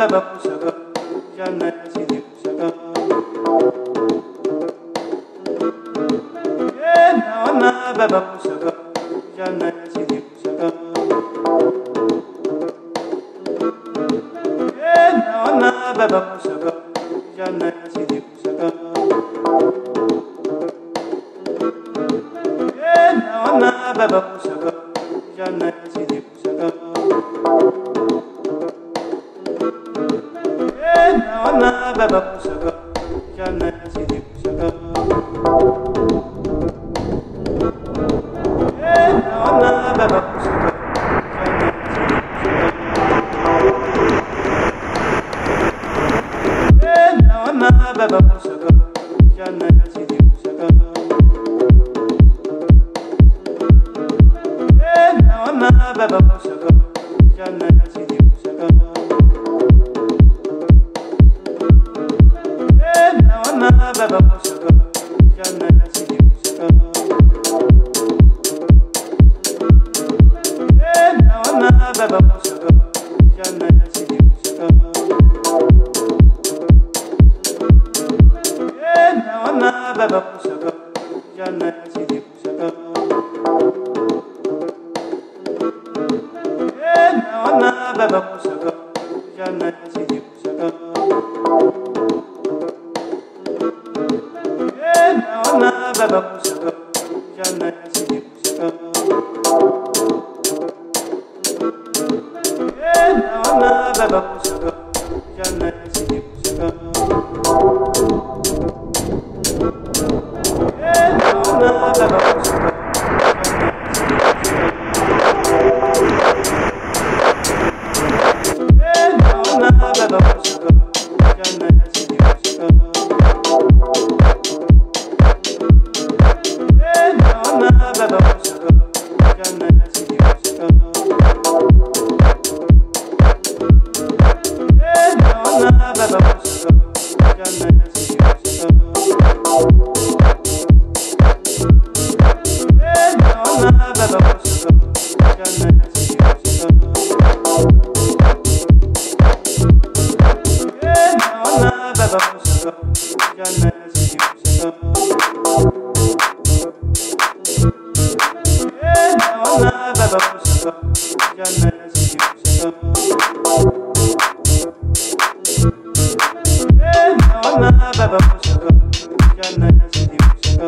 baba pusaka, jana sidi pusaka. Naona baba pusaka, jana sidi pusaka. Naona baba pusaka, jana sidi pusaka. Naona baba pusaka, jana sidi pusaka. Naona baba pusaka, jana sidi pusaka. Naona baba pusaka, jana sidi pusaka. Naona baba pusaka, jana sidi pusaka. Naona baba pusaka, jana sidi pusaka. Naona baba pusaka, jana sidi pusaka. Naona baba pusaka, jana sidi pusaka. Naona baba pusaka, jana sidi pusaka. Naona baba pusaka, jana sidi pusaka. Naona baba pusaka, jana sidi pusaka. Naona baba pusaka, jana sidi pusaka. Naona baba pusaka, naona baba pusaka, jana sidi pusaka. Naona baba pusaka, jana sidi pusaka. Naona baba pusaka, jana sidi pusaka. Naona baba pusaka, jana sidi pusaka. Naona baba pusaka, jana sidi pusaka. Naona baba pusaka, jana sidi pusaka. Naona baba pusaka, jana sidi pusaka.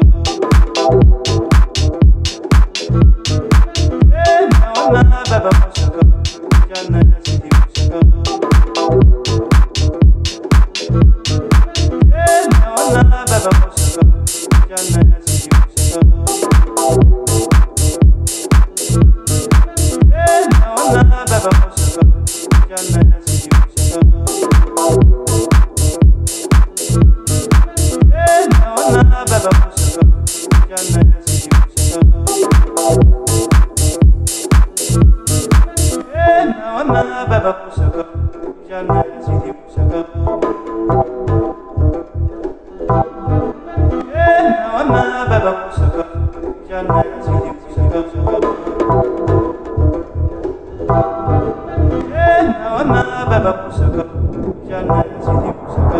Naona baba pusaka, jana sidi pusaka. Naona baba pusaka, jana sidi pusaka. Naona baba pusaka, jana sidi pusaka. Naona baba pusaka, jana sidi pusaka. Naona baba pusaka, jana sidi pusaka. Naona baba pusaka, jana sidi pusaka. Naona baba pusaka, jana sidi pusaka.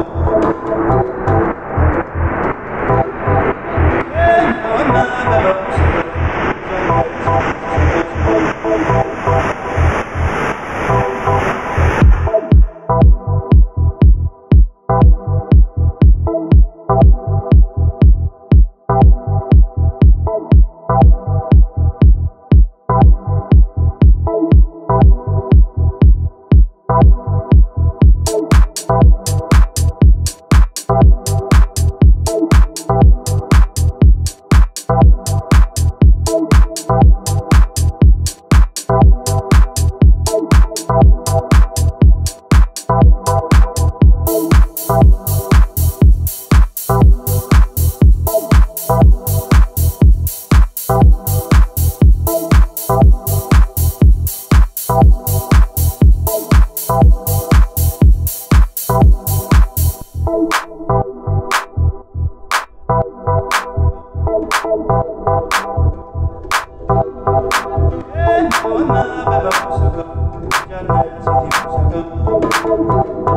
Naona baba pusaka, jana Naona baba pusaka, jana sidi pusaka.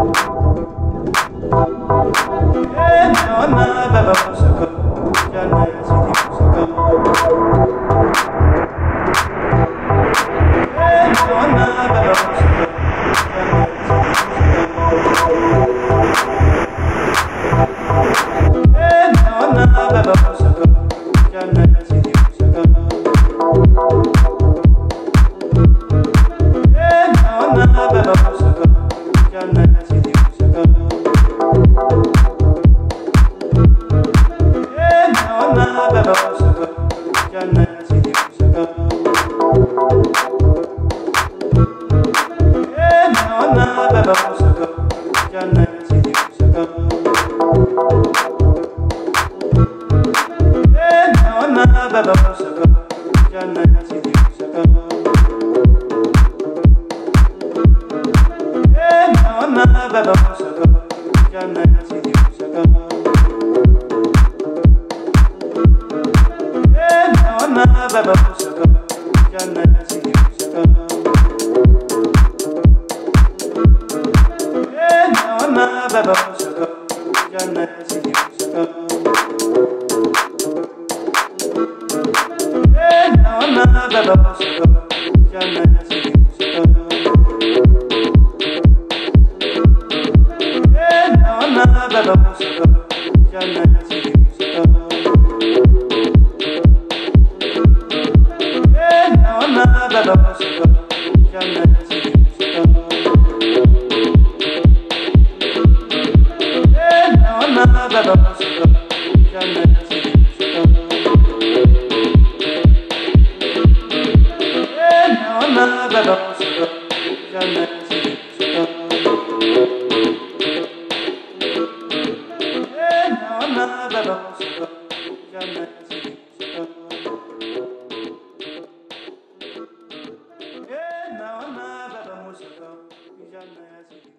Now I'm not a